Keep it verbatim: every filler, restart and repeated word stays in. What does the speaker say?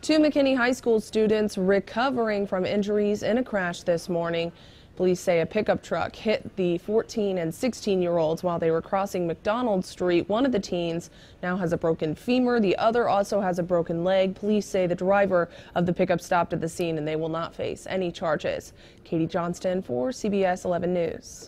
Two McKinney High School students recovering from injuries in a crash this morning. Police say a pickup truck hit the fourteen and sixteen year olds while they were crossing McDonald Street. One of the teens now has a broken femur. The other also has a broken leg. Police say the driver of the pickup stopped at the scene and they will not face any charges. Katie Johnston for C B S eleven News.